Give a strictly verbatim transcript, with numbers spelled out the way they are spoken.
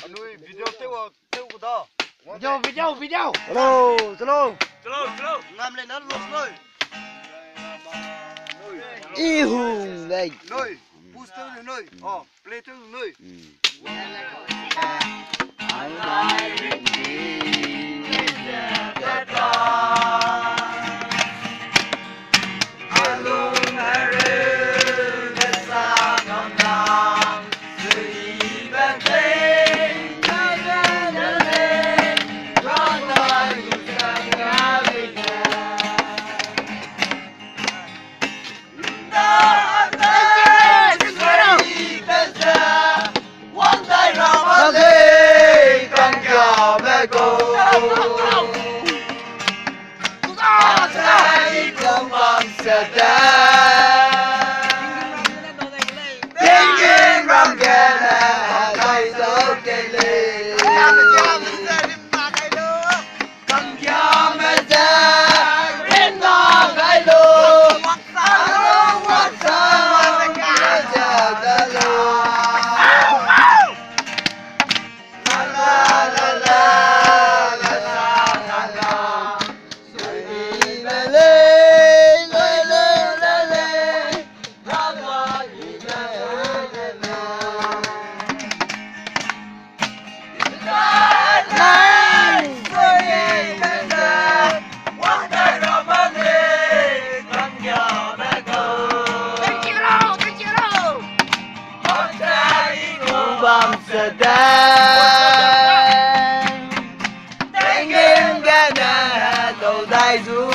nuôi video tiêu tiêu của đó. Video video video. Hello, hello. Hello, hello. Ngâm lên nó luôn nuôi. Ihu này. Nuôi, boost tiêu nuôi. Ờ, play tiêu nuôi. Amsterdam, Tengen Ghana, Đầu Đại Du.